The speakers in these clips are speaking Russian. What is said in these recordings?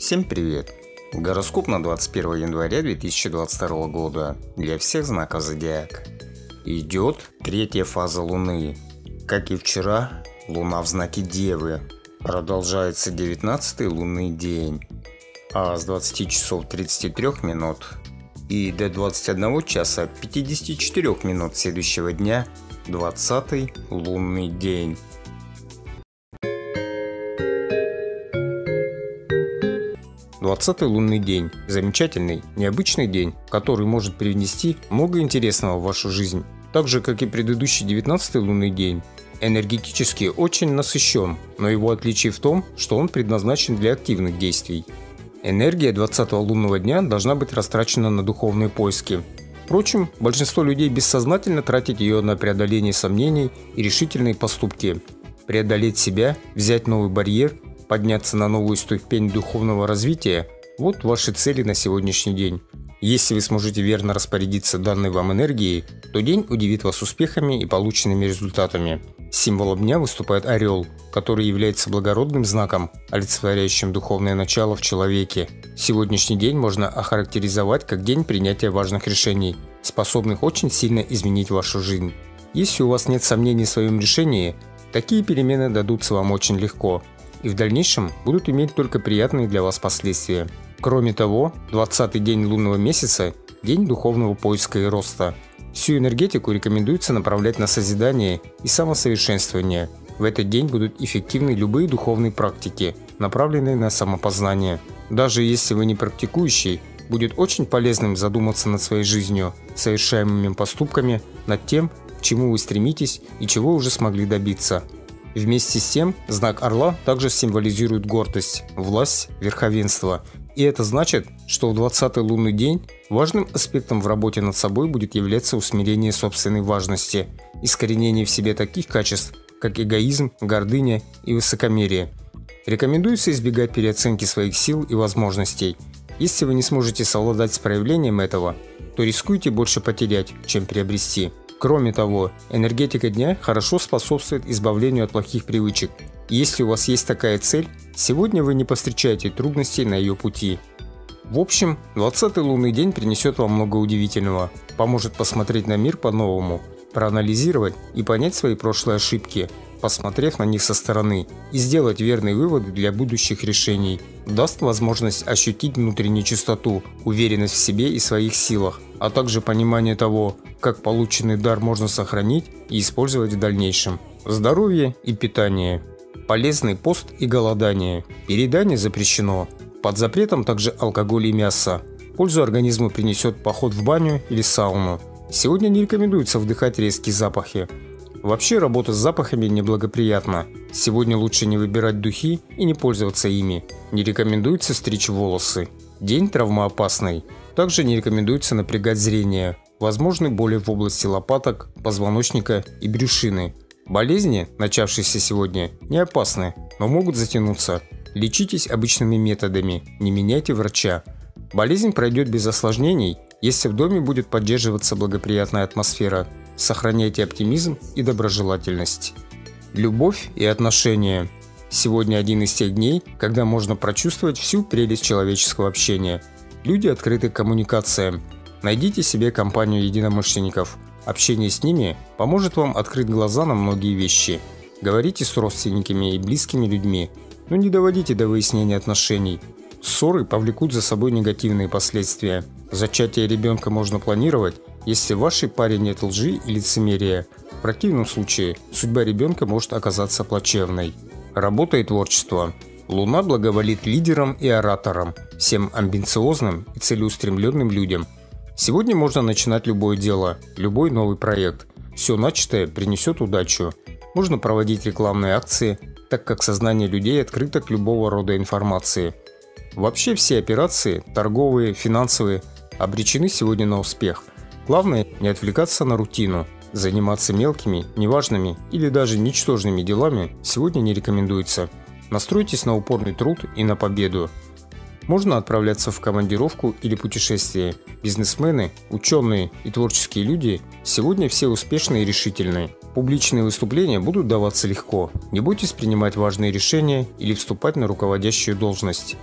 Всем привет! Гороскоп на 21 января 2022 года для всех знаков зодиака. Идет третья фаза Луны. Как и вчера, Луна в знаке Девы. Продолжается 19-й лунный день. А с 20 часов 33 минут и до 21 часа 54 минут следующего дня 20-й лунный день. Двадцатый лунный день – замечательный, необычный день, который может привнести много интересного в вашу жизнь. Так же, как и предыдущий 19-й лунный день, энергетически очень насыщен, но его отличие в том, что он предназначен для активных действий. Энергия 20-го лунного дня должна быть растрачена на духовные поиски. Впрочем, большинство людей бессознательно тратит ее на преодоление сомнений и решительные поступки. Преодолеть себя, взять новый барьер, подняться на новую ступень духовного развития – вот ваши цели на сегодняшний день. Если вы сможете верно распорядиться данной вам энергией, то день удивит вас успехами и полученными результатами. Символом дня выступает орел, который является благородным знаком, олицетворяющим духовное начало в человеке. Сегодняшний день можно охарактеризовать как день принятия важных решений, способных очень сильно изменить вашу жизнь. Если у вас нет сомнений в своем решении, такие перемены дадутся вам очень легко и в дальнейшем будут иметь только приятные для вас последствия. Кроме того, 20-й день лунного месяца – день духовного поиска и роста. Всю энергетику рекомендуется направлять на созидание и самосовершенствование. В этот день будут эффективны любые духовные практики, направленные на самопознание. Даже если вы не практикующий, будет очень полезным задуматься над своей жизнью, совершаемыми поступками, над тем, к чему вы стремитесь и чего уже смогли добиться. Вместе с тем, знак Орла также символизирует гордость, власть, верховенство. И это значит, что в 20-й лунный день важным аспектом в работе над собой будет являться усмирение собственной важности, искоренение в себе таких качеств, как эгоизм, гордыня и высокомерие. Рекомендуется избегать переоценки своих сил и возможностей. Если вы не сможете совладать с проявлением этого, то рискуете больше потерять, чем приобрести. Кроме того, энергетика дня хорошо способствует избавлению от плохих привычек. И если у вас есть такая цель, сегодня вы не повстречаете трудностей на ее пути. В общем, 20-й лунный день принесет вам много удивительного, поможет посмотреть на мир по-новому, проанализировать и понять свои прошлые ошибки, посмотрев на них со стороны, и сделать верные выводы для будущих решений. Даст возможность ощутить внутреннюю чистоту, уверенность в себе и своих силах, а также понимание того, как полученный дар можно сохранить и использовать в дальнейшем. Здоровье и питание. Полезный пост и голодание. Переедание запрещено. Под запретом также алкоголь и мясо. Пользу организму принесет поход в баню или сауну. Сегодня не рекомендуется вдыхать резкие запахи. Вообще работа с запахами неблагоприятна. Сегодня лучше не выбирать духи и не пользоваться ими. Не рекомендуется стричь волосы. День травмоопасный. Также не рекомендуется напрягать зрение. Возможны боли в области лопаток, позвоночника и брюшины. Болезни, начавшиеся сегодня, не опасны, но могут затянуться. Лечитесь обычными методами, не меняйте врача. Болезнь пройдет без осложнений, если в доме будет поддерживаться благоприятная атмосфера. Сохраняйте оптимизм и доброжелательность. Любовь и отношения. Сегодня один из тех дней, когда можно прочувствовать всю прелесть человеческого общения. Люди открыты к коммуникациям. Найдите себе компанию единомышленников. Общение с ними поможет вам открыть глаза на многие вещи. Говорите с родственниками и близкими людьми, но не доводите до выяснения отношений. Ссоры повлекут за собой негативные последствия. Зачатие ребенка можно планировать, если в вашей паре нет лжи и лицемерия. В противном случае судьба ребенка может оказаться плачевной. Работа и творчество. Луна благоволит лидерам и ораторам, всем амбициозным и целеустремленным людям. Сегодня можно начинать любое дело, любой новый проект. Все начатое принесет удачу. Можно проводить рекламные акции, так как сознание людей открыто к любого рода информации. Вообще все операции, торговые, финансовые, обречены сегодня на успех. Главное не отвлекаться на рутину. Заниматься мелкими, неважными или даже ничтожными делами сегодня не рекомендуется. Настройтесь на упорный труд и на победу. Можно отправляться в командировку или путешествие. Бизнесмены, ученые и творческие люди сегодня все успешные и решительные. Публичные выступления будут даваться легко. Не бойтесь принимать важные решения или вступать на руководящую должность.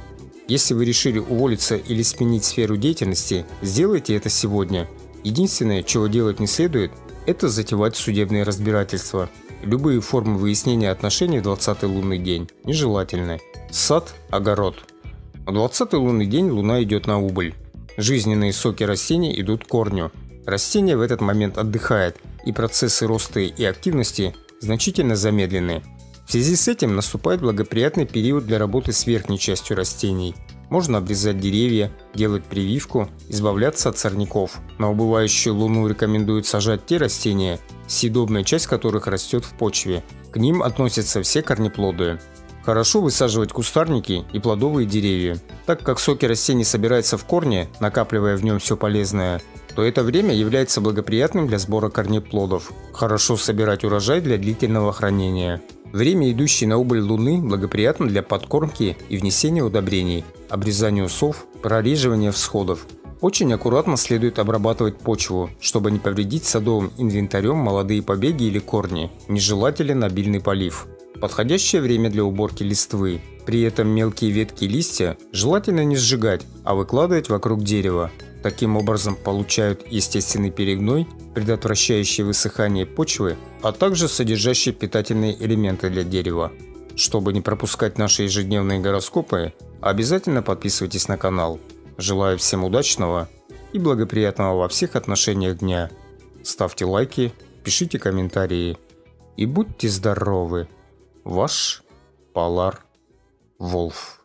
Если вы решили уволиться или сменить сферу деятельности, сделайте это сегодня. Единственное, чего делать не следует, это затевать судебные разбирательства. Любые формы выяснения отношений в 20-й лунный день нежелательны. Сад, огород. В 20-й лунный день Луна идет на убыль. Жизненные соки растений идут к корню. Растение в этот момент отдыхает, и процессы роста и активности значительно замедлены. В связи с этим наступает благоприятный период для работы с верхней частью растений. Можно обрезать деревья, делать прививку, избавляться от сорняков. На убывающую Луну рекомендуют сажать те растения, съедобная часть которых растет в почве. К ним относятся все корнеплоды. Хорошо высаживать кустарники и плодовые деревья. Так как соки растений собираются в корне, накапливая в нем все полезное, то это время является благоприятным для сбора корнеплодов. Хорошо собирать урожай для длительного хранения. Время, идущее на убыль Луны, благоприятно для подкормки и внесения удобрений, обрезания усов, прореживания всходов. Очень аккуратно следует обрабатывать почву, чтобы не повредить садовым инвентарем молодые побеги или корни. Нежелателен обильный полив. Подходящее время для уборки листвы. При этом мелкие ветки и листья желательно не сжигать, а выкладывать вокруг дерева. Таким образом получают естественный перегной, предотвращающий высыхание почвы, а также содержащий питательные элементы для дерева. Чтобы не пропускать наши ежедневные гороскопы, обязательно подписывайтесь на канал. Желаю всем удачного и благоприятного во всех отношениях дня. Ставьте лайки, пишите комментарии и будьте здоровы. Ваш Polar Wolf.